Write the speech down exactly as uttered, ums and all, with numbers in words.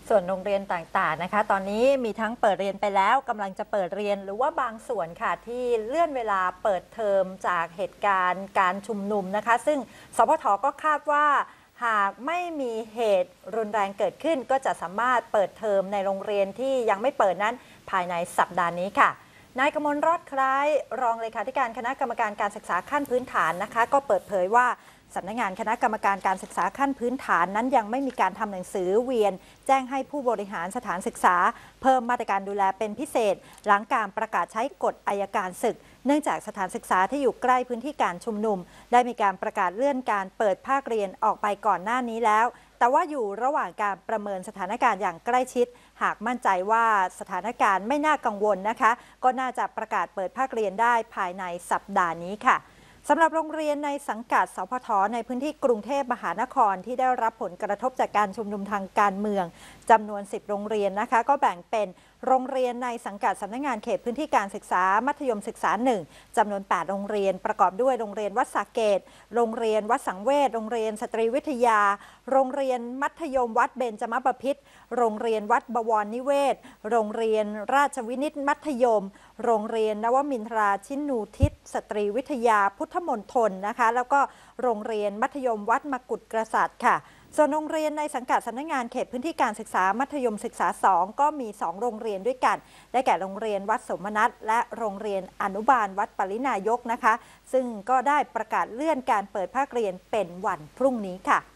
ส่วนโรงเรียนต่างๆนะคะตอนนี้มีทั้งเปิดเรียนไปแล้วกำลังจะเปิดเรียนหรือว่าบางส่วนค่ะที่เลื่อนเวลาเปิดเทอมจากเหตุการณ์การชุมนุมนะคะซึ่งสพทก็คาดว่าหากไม่มีเหตุรุนแรงเกิดขึ้นก็จะสามารถเปิดเทอมในโรงเรียนที่ยังไม่เปิดนั้นภายในสัปดาห์นี้ค่ะนายกมลรอดคล้ายรองเลขาธิการคณะกรรมการการศึกษาขั้นพื้นฐานนะคะก็เปิดเผยว่าสำนักงานคณะกรรมการการศึกษาขั้นพื้นฐานนั้นยังไม่มีการทำหนังสือเวียนแจ้งให้ผู้บริหารสถานศึกษาเพิ่มมาตรการดูแลเป็นพิเศษหลังการประกาศใช้กฎอัยการศึกเนื่องจากสถานศึกษาที่อยู่ใกล้พื้นที่การชุมนุมได้มีการประกาศเลื่อนการเปิดภาคเรียนออกไปก่อนหน้านี้แล้วแต่ว่าอยู่ระหว่างการประเมินสถานการณ์อย่างใกล้ชิดหากมั่นใจว่าสถานการณ์ไม่น่ากังวลนะคะก็น่าจะประกาศเปิดภาคเรียนได้ภายในสัปดาห์นี้ค่ะสำหรับโรงเรียนในสังกัดสพทในพื้นที่กรุงเทพมหานครที่ได้รับผลกระทบจากการชุมนุมทางการเมืองจำนวนสิบโรงเรียนนะคะก็แบ่งเป็นโรงเรียนในสังกัดสำนักงานเขตพื้นที่การศึกษามัธยมศึกษาหนึ่งจำนวนแปดโรงเรียนประกอบด้วยโรงเรียนวัดสาเกตโรงเรียนวัดสังเวชโรงเรียนสตรีวิทยาโรงเรียนมัธยมวัดเบญจมบพิตรโรงเรียนวัดบวรนิเวศโรงเรียนราชวินิตมัธยมโรงเรียนนวมินทราชินูทิศสตรีวิทยาพุทธมณฑลนะคะแล้วก็โรงเรียนมัธยมวัดมกุฎกษัตริย์ค่ะส่วนโรงเรียนในสังกัดสำนักงานเขตพื้นที่การศึกษามัธยมศึกษาสองก็มีสองโรงเรียนด้วยกันได้แก่โรงเรียนวัดสมนัตและโรงเรียนอนุบาลวัดปรินายกนะคะซึ่งก็ได้ประกาศเลื่อนการเปิดภาคเรียนเป็นวันพรุ่งนี้ค่ะ